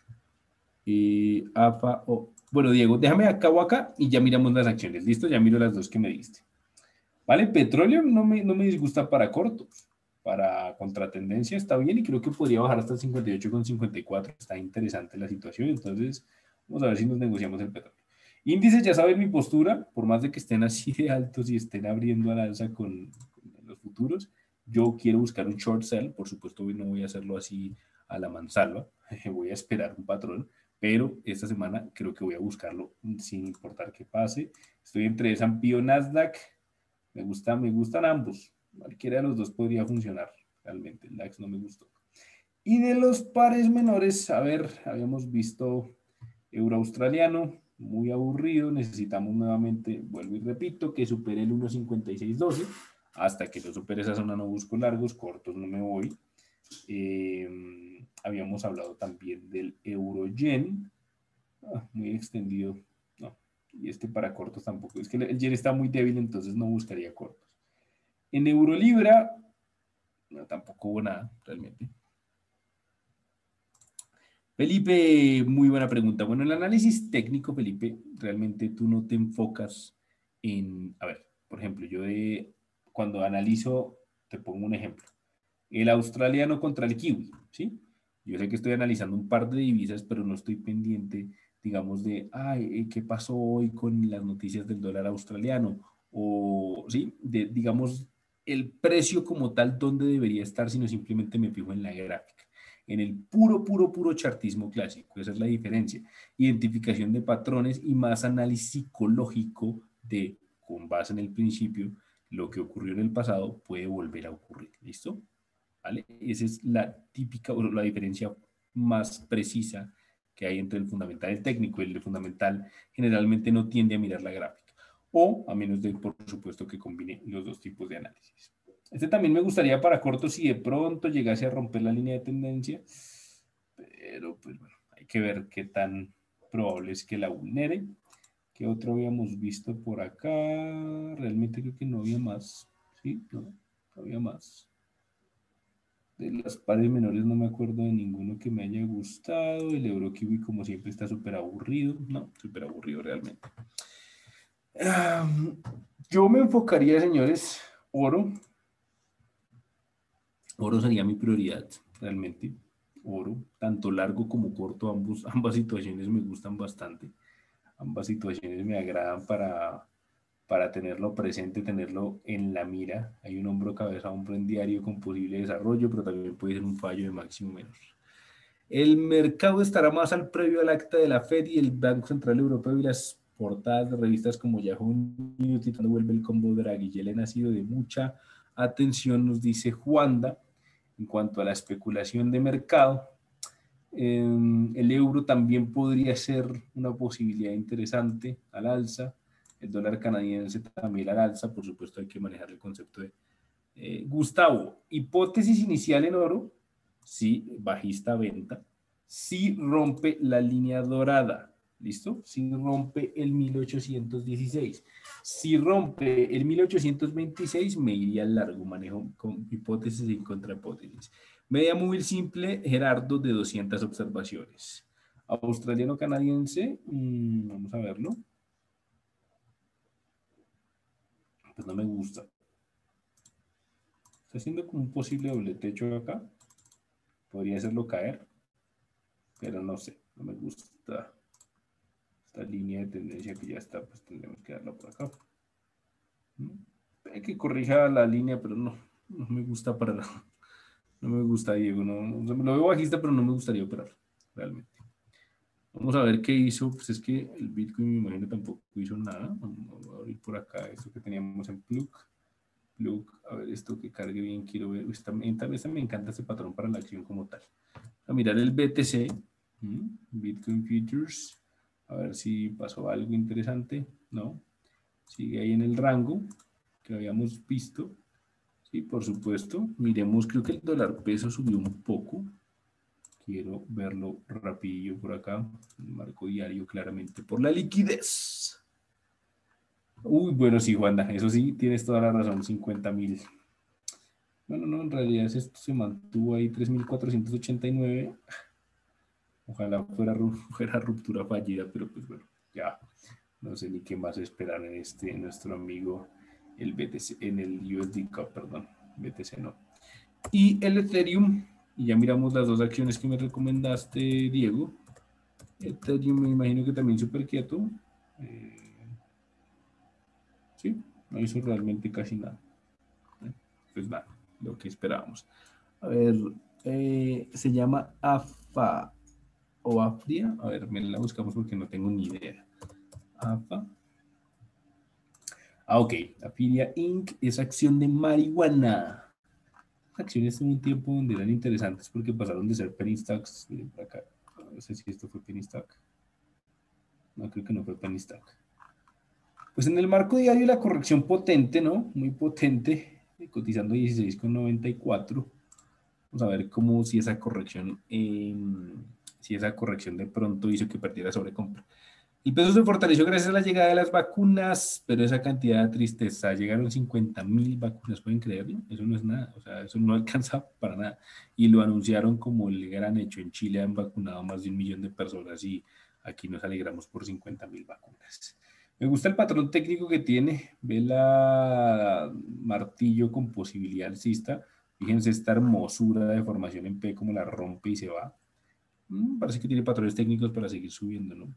Bueno, Diego, déjame acabo acá y ya miramos las acciones. ¿Listo? Ya miro las dos que me diste. ¿Vale? Petróleo no me disgusta para cortos. Para contratendencia está bien y creo que podría bajar hasta el 58,54. Está interesante la situación. Entonces, vamos a ver si nos negociamos el petróleo. Índices, ya saben mi postura, por más de que estén así de altos y estén abriendo al alza con los futuros, yo quiero buscar un short sell. Por supuesto, no voy a hacerlo así a la mansalva. Voy a esperar un patrón, pero esta semana creo que voy a buscarlo sin importar qué pase. Estoy entre S&P o Nasdaq. Me gustan ambos. Cualquiera de los dos podría funcionar realmente. El DAX no me gustó. Y de los pares menores, a ver, habíamos visto euro australiano, muy aburrido. Necesitamos nuevamente, vuelvo y repito, que supere el 1.5612. Hasta que no supere esa zona no busco largos, cortos no me voy. Habíamos hablado también del euro yen. Muy extendido. No. Y este para cortos tampoco. Es que el yen está muy débil, entonces no buscaría cortos. En Eurolibra, no, tampoco hubo nada, realmente. Felipe, muy buena pregunta. Bueno, el análisis técnico, Felipe, realmente tú no te enfocas en, a ver, por ejemplo, yo de cuando analizo, te pongo un ejemplo, el australiano contra el kiwi, ¿sí? Yo sé que estoy analizando un par de divisas, pero no estoy pendiente, digamos, de, ay, ¿qué pasó hoy con las noticias del dólar australiano? O, ¿sí? De, digamos, el precio como tal, ¿dónde debería estar? Sino simplemente me fijo en la gráfica, en el puro chartismo clásico. Esa es la diferencia. Identificación de patrones y más análisis psicológico de, con base en el principio, lo que ocurrió en el pasado puede volver a ocurrir. ¿Listo? ¿Vale? Esa es la típica, o la diferencia más precisa que hay entre el fundamental y el técnico. El fundamental generalmente no tiende a mirar la gráfica, o a menos de, por supuesto, que combine los dos tipos de análisis. Este también me gustaría para corto si de pronto llegase a romper la línea de tendencia, pero pues bueno, hay que ver qué tan probable es que la vulnere. ¿Qué otro habíamos visto por acá? Realmente creo que no había más. ¿Sí? No había más. De las pares menores no me acuerdo de ninguno que me haya gustado. El Euro Kiwi, como siempre, está súper aburrido. No, súper aburrido realmente. Yo me enfocaría, señores, oro. Oro sería mi prioridad, realmente. Oro, tanto largo como corto, ambas situaciones me gustan bastante. Ambas situaciones me agradan para tenerlo presente, tenerlo en la mira. Hay un hombro, cabeza, hombro en diario con posible desarrollo, pero también puede ser un fallo de máximo menos. El mercado estará más al previo al acta de la Fed y el Banco Central Europeo, y las portadas de revistas como Yahoo News, cuando vuelve el combo Draghi y Yellen ha sido de mucha atención, nos dice Juanda. En cuanto a la especulación de mercado, el euro también podría ser una posibilidad interesante al alza. El dólar canadiense también al alza. Por supuesto, hay que manejar el concepto de Gustavo. Hipótesis inicial en oro: sí, bajista venta. Sí rompe la línea dorada. ¿Listo? Si rompe el 1816. Si rompe el 1826, me iría al largo. Manejo con hipótesis y contrahipótesis. Media móvil simple, Gerardo, de 200 observaciones. Australiano-canadiense, vamos a verlo. Pues no me gusta. Está haciendo como un posible doble techo acá. Podría hacerlo caer, pero no sé, no me gusta esta línea de tendencia que ya está, pues tendremos que darla por acá. Hay que corrija la línea, pero no me gusta para nada. No me gusta, Diego. No, lo veo bajista, pero no me gustaría operar, realmente. Vamos a ver qué hizo. Pues es que el Bitcoin, me imagino, tampoco hizo nada. Vamos a abrir por acá esto que teníamos en Plug. A ver, esto que cargue bien, quiero ver. Tal vez me encanta este patrón para la acción como tal. A mirar el BTC, Bitcoin Futures, a ver si pasó algo interesante. No, sigue ahí en el rango que habíamos visto. Sí, por supuesto. Miremos, creo que el dólar peso subió un poco. Quiero verlo rapidillo por acá. El marco diario, claramente, por la liquidez. Uy, bueno, sí, Juanda, eso sí, tienes toda la razón, 50.000. Bueno, no, en realidad esto se mantuvo ahí 3.489. Ojalá fuera ruptura fallida, pero pues bueno, ya no sé ni qué más esperar en nuestro amigo el BTC, en el USD Cup, perdón, BTC no. Y el Ethereum, y ya miramos las dos acciones que me recomendaste, Diego. Ethereum me imagino que también súper quieto. Sí, no hizo realmente casi nada. Pues nada, lo que esperábamos. A ver, se llama AFA o AFRIA. A ver, me la buscamos porque no tengo ni idea. AFA. Ok, Afiria Inc. es acción de marihuana. Acciones en un tiempo donde eran interesantes porque pasaron de ser penny stocks. Miren por acá. No sé si esto fue penny stock. No, creo que no fue penny stock. Pues en el marco diario la corrección potente, ¿no? Muy potente, cotizando 16,94. Vamos a ver cómo si esa corrección de pronto hizo que perdiera sobrecompra. El peso se fortaleció gracias a la llegada de las vacunas, pero esa cantidad de tristeza, llegaron 50.000 vacunas, ¿pueden creerlo? Eso no es nada, o sea, eso no alcanza para nada. Y lo anunciaron como el gran hecho. En Chile han vacunado más de 1 millón de personas y aquí nos alegramos por 50.000 vacunas. Me gusta el patrón técnico que tiene. Ve la martillo con posibilidad alcista. Fíjense esta hermosura de formación en P, como la rompe y se va. Parece que tiene patrones técnicos para seguir subiendo, ¿no?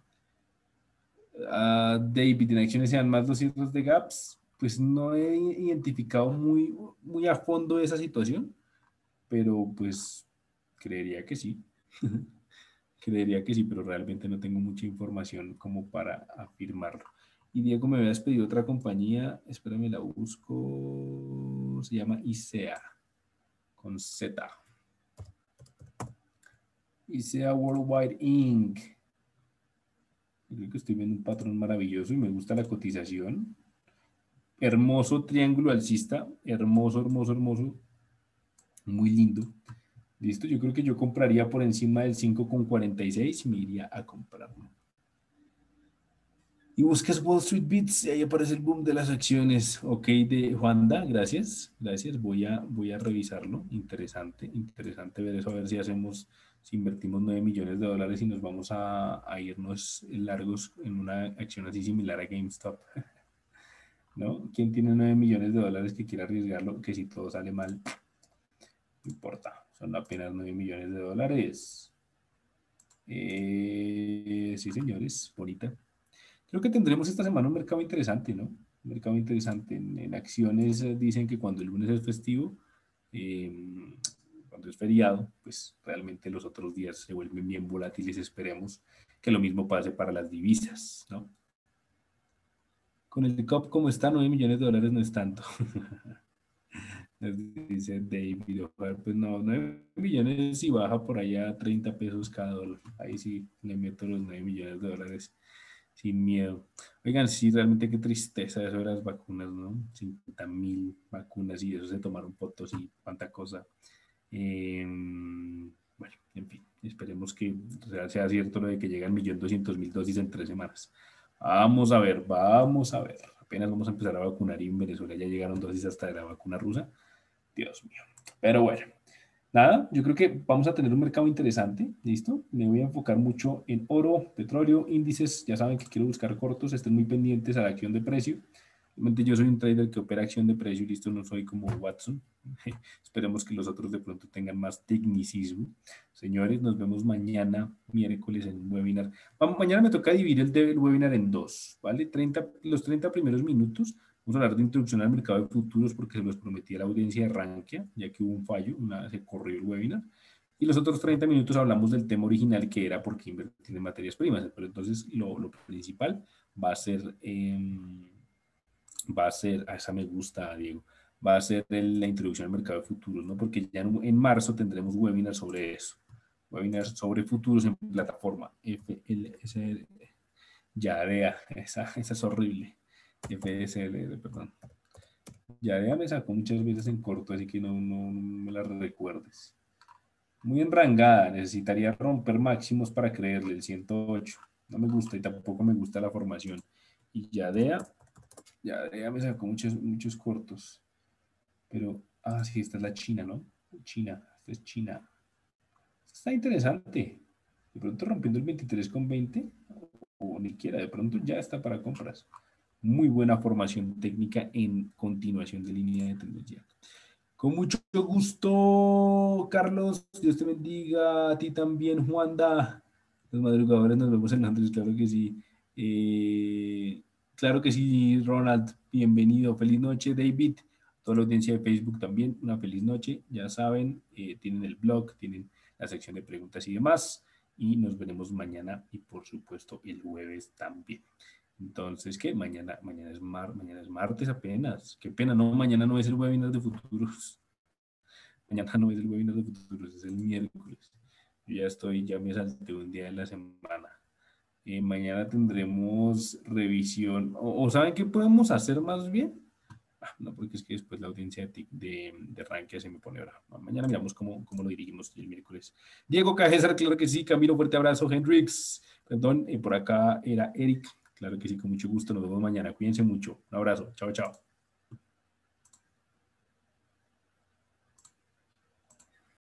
David, en acciones sean más 200 de gaps. Pues no he identificado muy a fondo esa situación, pero pues creería que sí. Creería que sí, pero realmente no tengo mucha información como para afirmarlo. Y Diego, me habías pedido otra compañía, espérame, la busco, se llama ISEA, con Z. ISEA Worldwide Inc. Yo creo que estoy viendo un patrón maravilloso y me gusta la cotización. Hermoso triángulo alcista, hermoso, hermoso, hermoso, muy lindo. Listo, yo creo que yo compraría por encima del 5,46 y me iría a comprarlo. Y buscas Wall Street Bets y ahí aparece el boom de las acciones. Ok, de Juanda, gracias, gracias. Voy a revisarlo. Interesante, interesante ver eso, a ver si hacemos, si invertimos 9 millones de dólares y nos vamos a irnos largos en una acción así similar a GameStop. ¿No? ¿Quién tiene 9 millones de dólares que quiera arriesgarlo? Que si todo sale mal, no importa. Son apenas 9 millones de dólares. Sí, señores, bonita. Creo que tendremos esta semana un mercado interesante, ¿no? Un mercado interesante. En acciones dicen que cuando el lunes es festivo, eh, cuando es feriado, pues realmente los otros días se vuelven bien volátiles. Esperemos que lo mismo pase para las divisas, ¿no? Con el COP como está, 9 millones de dólares no es tanto. Dice David, pues no, 9 millones si baja por allá a 30 pesos cada dólar. Ahí sí le meto los 9 millones de dólares sin miedo. Oigan, sí, realmente qué tristeza eso de las vacunas, ¿no? 50.000 vacunas y eso se tomaron fotos y cuánta cosa. Bueno, en fin, esperemos que sea cierto lo de que llegan 1.200.000 dosis en 3 semanas. Vamos a ver, vamos a ver. Apenas vamos a empezar a vacunar y en Venezuela ya llegaron dosis hasta de la vacuna rusa. Dios mío. Pero bueno, nada, yo creo que vamos a tener un mercado interesante, ¿listo? Me voy a enfocar mucho en oro, petróleo, índices. Ya saben que quiero buscar cortos, estén muy pendientes a la acción de precio. Realmente yo soy un trader que opera acción de precio, listo, no soy como Watson. Esperemos que los otros de pronto tengan más tecnicismo. Señores, nos vemos mañana, miércoles, en un webinar. Mañana me toca dividir el webinar en dos, ¿vale? Los 30 primeros minutos. Vamos a hablar de introducción al mercado de futuros porque se los prometí a la audiencia de Rankia, ya que hubo un fallo, se corrió el webinar. Y los otros 30 minutos hablamos del tema original que era por qué invertir en materias primas. Pero entonces lo principal va a ser, esa me gusta, Diego, va a ser la introducción al mercado de futuros, ¿no? Porque ya en marzo tendremos webinars sobre eso. Webinars sobre futuros en plataforma. FLSR. Ya, vea, esa es horrible. FSLR, perdón. Ya me sacó muchas veces en corto, así que no me la recuerdes. Muy enrangada, necesitaría romper máximos para creerle el 108. No me gusta y tampoco me gusta la formación. Y ya me sacó muchos cortos. Pero, sí, esta es la China, ¿no? China, esta es China. Está interesante. De pronto rompiendo el 23,20 o ni quiera, de pronto ya está para compras. Muy buena formación técnica en continuación de línea de tendencia. Con mucho gusto, Carlos. Dios te bendiga. A ti también, Juanda. Los madrugadores nos vemos en Andrés, claro que sí. Claro que sí, Ronald. Bienvenido. Feliz noche, David. Toda la audiencia de Facebook también. Una feliz noche. Ya saben, tienen el blog, tienen la sección de preguntas y demás. Y nos veremos mañana y por supuesto el jueves también. Entonces, ¿qué? Mañana es martes apenas. Qué pena, no, mañana no es el webinar de futuros. Mañana no es el webinar de futuros, es el miércoles. Yo ya me salté un día de la semana. Mañana tendremos revisión. O ¿saben qué podemos hacer más bien? No, porque es que después la audiencia de Rankia se me pone brava. Mañana miramos cómo lo dirigimos el miércoles. Diego Cajezar, claro que sí. Camilo, fuerte abrazo. Hendrix, perdón. Por acá era Eric. Claro que sí, con mucho gusto. Nos vemos mañana. Cuídense mucho. Un abrazo. Chao, chao.